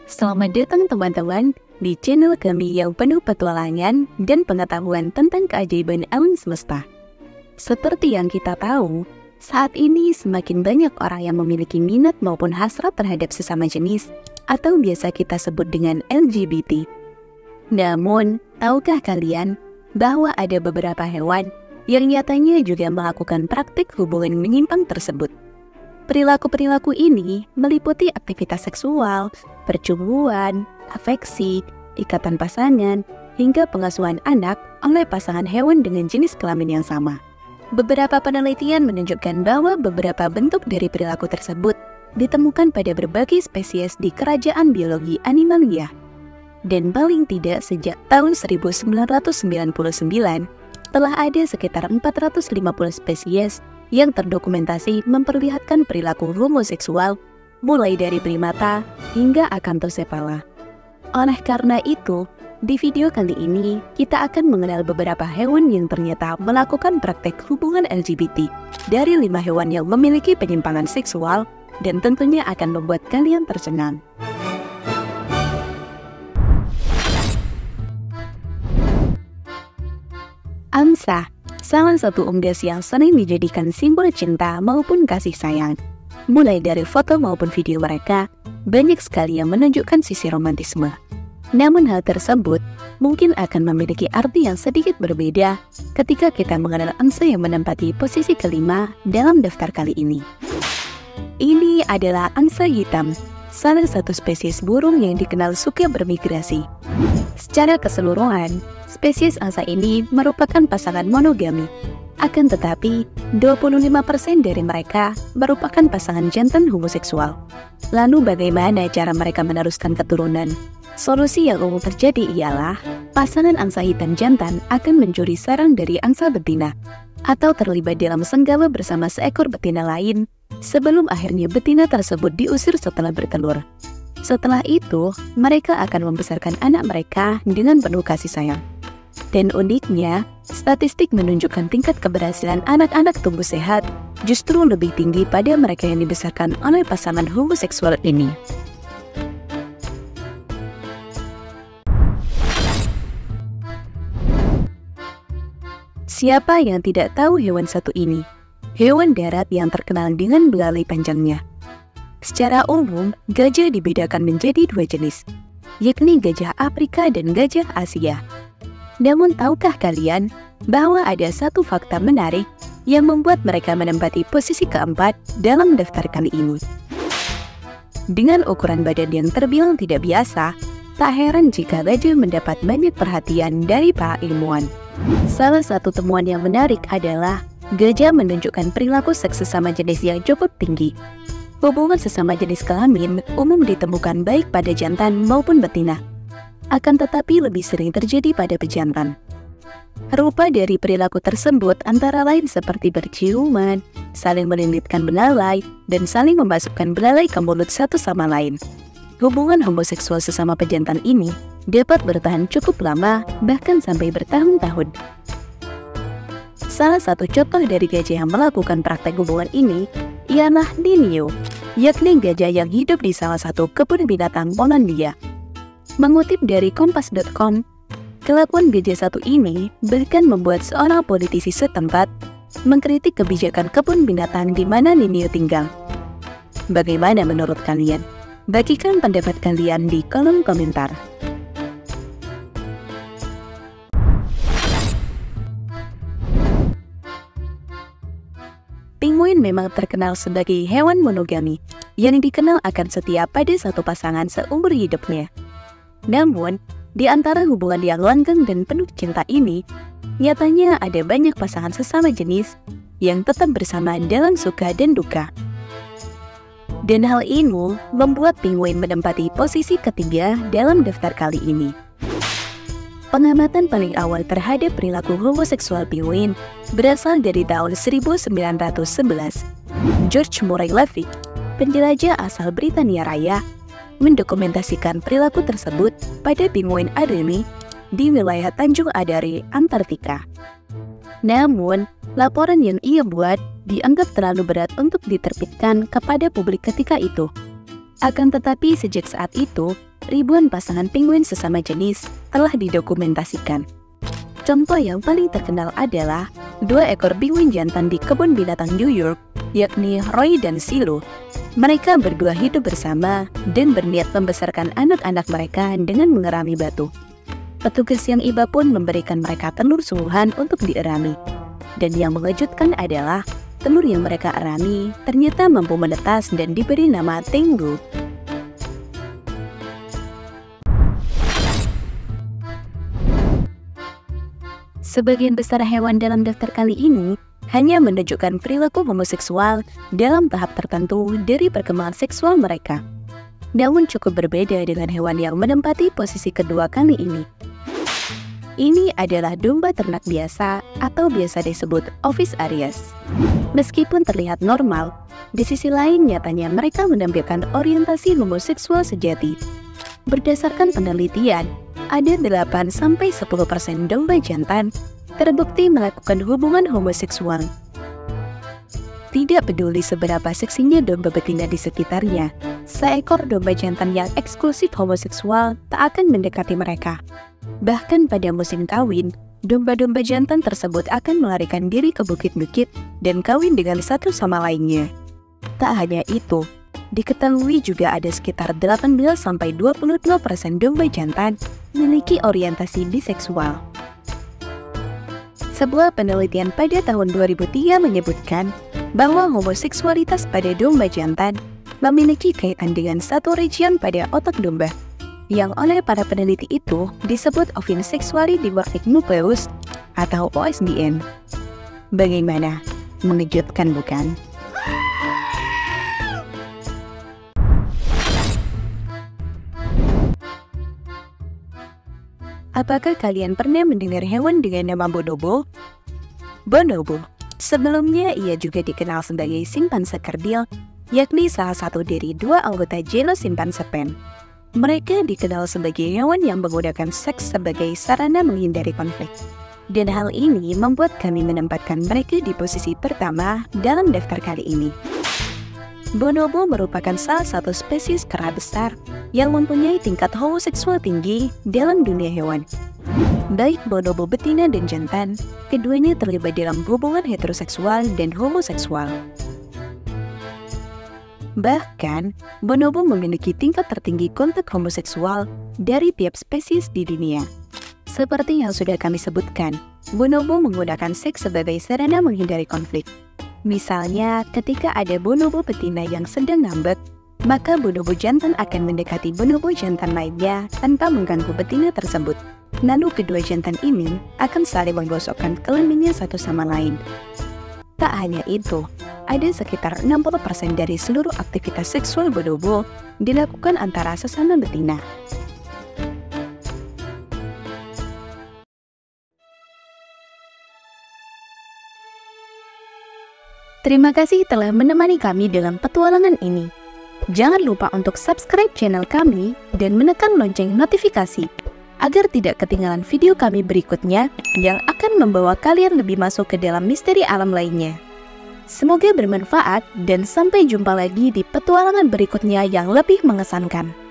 Selamat datang teman-teman di channel kami yang penuh petualangan dan pengetahuan tentang keajaiban alam semesta. Seperti yang kita tahu, saat ini semakin banyak orang yang memiliki minat maupun hasrat terhadap sesama jenis atau biasa kita sebut dengan LGBT. Namun, tahukah kalian bahwa ada beberapa hewan yang nyatanya juga melakukan praktik hubungan menyimpang tersebut? Perilaku-perilaku ini meliputi aktivitas seksual, percumbuan, afeksi, ikatan pasangan, hingga pengasuhan anak oleh pasangan hewan dengan jenis kelamin yang sama. Beberapa penelitian menunjukkan bahwa beberapa bentuk dari perilaku tersebut ditemukan pada berbagai spesies di kerajaan biologi animalia. Dan paling tidak sejak tahun 1999, telah ada sekitar 450 spesies yang terdokumentasi memperlihatkan perilaku homoseksual mulai dari primata hingga Acanthocephala. Oleh karena itu, di video kali ini kita akan mengenal beberapa hewan yang ternyata melakukan praktek hubungan LGBT dari 5 hewan yang memiliki penyimpangan seksual dan tentunya akan membuat kalian tercengang. Angsa, salah satu unggas yang sering dijadikan simbol cinta maupun kasih sayang. Mulai dari foto maupun video mereka, banyak sekali yang menunjukkan sisi romantisme. Namun hal tersebut mungkin akan memiliki arti yang sedikit berbeda ketika kita mengenal angsa yang menempati posisi kelima dalam daftar kali ini. Ini adalah angsa hitam, salah satu spesies burung yang dikenal suka bermigrasi. Secara keseluruhan, spesies angsa ini merupakan pasangan monogami. Akan tetapi, 25% dari mereka merupakan pasangan jantan homoseksual. Lalu bagaimana cara mereka meneruskan keturunan? Solusi yang umum terjadi ialah pasangan angsa hitam jantan akan mencuri sarang dari angsa betina atau terlibat dalam senggala bersama seekor betina lain sebelum akhirnya betina tersebut diusir setelah bertelur. Setelah itu, mereka akan membesarkan anak mereka dengan penuh kasih sayang. Dan uniknya, statistik menunjukkan tingkat keberhasilan anak-anak tumbuh sehat justru lebih tinggi pada mereka yang dibesarkan oleh pasangan homoseksual ini. Siapa yang tidak tahu hewan satu ini? Hewan darat yang terkenal dengan belalai panjangnya. Secara umum, gajah dibedakan menjadi 2 jenis, yakni gajah Afrika dan gajah Asia. Namun tahukah kalian bahwa ada satu fakta menarik yang membuat mereka menempati posisi keempat dalam daftar kali ini? Dengan ukuran badan yang terbilang tidak biasa, tak heran jika gajah mendapat banyak perhatian dari para ilmuwan. Salah satu temuan yang menarik adalah gajah menunjukkan perilaku seks sesama jenis yang cukup tinggi. Hubungan sesama jenis kelamin umum ditemukan baik pada jantan maupun betina, akan tetapi lebih sering terjadi pada pejantan. Rupa dari perilaku tersebut antara lain seperti berciuman, saling melilitkan belalai, dan saling memasukkan belalai ke mulut satu sama lain. Hubungan homoseksual sesama pejantan ini dapat bertahan cukup lama, bahkan sampai bertahun-tahun. Salah satu contoh dari gajah yang melakukan praktek hubungan ini ialah Linneo, yakni gajah yang hidup di salah satu kebun binatang Polandia. Mengutip dari Kompas.com, kelakuan gajah satu ini bahkan membuat seorang politisi setempat mengkritik kebijakan kebun binatang di mana Linneo tinggal. Bagaimana menurut kalian? Bagikan pendapat kalian di kolom komentar. Penguin memang terkenal sebagai hewan monogami yang dikenal akan setia pada satu pasangan seumur hidupnya. Namun, di antara hubungan yang langgeng dan penuh cinta ini, nyatanya ada banyak pasangan sesama jenis yang tetap bersama dalam suka dan duka. Dan hal ini membuat penguin menempati posisi ketiga dalam daftar kali ini. Pengamatan paling awal terhadap perilaku homoseksual penguin berasal dari tahun 1911. George Murray Levitt, penjelajah asal Britania Raya, mendokumentasikan perilaku tersebut pada penguin Adélie di wilayah Tanjung Adare, Antartika. Namun, laporan yang ia buat dianggap terlalu berat untuk diterbitkan kepada publik ketika itu. Akan tetapi sejak saat itu, ribuan pasangan penguin sesama jenis telah didokumentasikan. Contoh yang paling terkenal adalah 2 ekor penguin jantan di kebun binatang New York, yakni Roy dan Silo. Mereka berdua hidup bersama dan berniat membesarkan anak-anak mereka dengan mengerami batu. Petugas yang iba pun memberikan mereka telur sungguhan untuk dierami. Dan yang mengejutkan adalah telur yang mereka erami ternyata mampu menetas dan diberi nama Tengu. Sebagian besar hewan dalam daftar kali ini hanya menunjukkan perilaku homoseksual dalam tahap tertentu dari perkembangan seksual mereka. Namun cukup berbeda dengan hewan yang menempati posisi kedua kali ini. Ini adalah domba ternak biasa atau biasa disebut Ovis Aries. Meskipun terlihat normal, di sisi lain nyatanya mereka menampilkan orientasi homoseksual sejati. Berdasarkan penelitian, ada 8-10% domba jantan terbukti melakukan hubungan homoseksual. Tidak peduli seberapa seksinya domba betina di sekitarnya, seekor domba jantan yang eksklusif homoseksual tak akan mendekati mereka. Bahkan pada musim kawin, domba-domba jantan tersebut akan melarikan diri ke bukit-bukit dan kawin dengan satu sama lainnya. Tak hanya itu, diketahui juga ada sekitar 18-22% domba jantan memiliki orientasi biseksual. Sebuah penelitian pada tahun 2003 menyebutkan bahwa homoseksualitas pada domba jantan memiliki kaitan dengan satu region pada otak domba, yang oleh para peneliti itu disebut ovin sexually dimorphic nucleus atau OSDN. Bagaimana? Mengejutkan bukan? Apakah kalian pernah mendengar hewan dengan nama bonobo? Bonobo, sebelumnya ia juga dikenal sebagai simpanse kerdil, yakni salah satu dari 2 anggota genus simpanse pen. Mereka dikenal sebagai hewan yang menggunakan seks sebagai sarana menghindari konflik. Dan hal ini membuat kami menempatkan mereka di posisi pertama dalam daftar kali ini. Bonobo merupakan salah satu spesies kera besar yang mempunyai tingkat homoseksual tinggi dalam dunia hewan. Baik bonobo betina dan jantan, keduanya terlibat dalam hubungan heteroseksual dan homoseksual. Bahkan, bonobo memiliki tingkat tertinggi kontak homoseksual dari tiap spesies di dunia. Seperti yang sudah kami sebutkan, bonobo menggunakan seks sebagai sarana menghindari konflik. Misalnya, ketika ada bonobo betina yang sedang ngambek, maka bonobo jantan akan mendekati bonobo jantan lainnya tanpa mengganggu betina tersebut. Lalu kedua jantan ini akan saling menggosokkan kelaminnya satu sama lain. Tak hanya itu, ada sekitar 60% dari seluruh aktivitas seksual bonobo dilakukan antara sesama betina. Terima kasih telah menemani kami dalam petualangan ini. Jangan lupa untuk subscribe channel kami dan menekan lonceng notifikasi agar tidak ketinggalan video kami berikutnya yang akan membawa kalian lebih masuk ke dalam misteri alam lainnya. Semoga bermanfaat dan sampai jumpa lagi di petualangan berikutnya yang lebih mengesankan.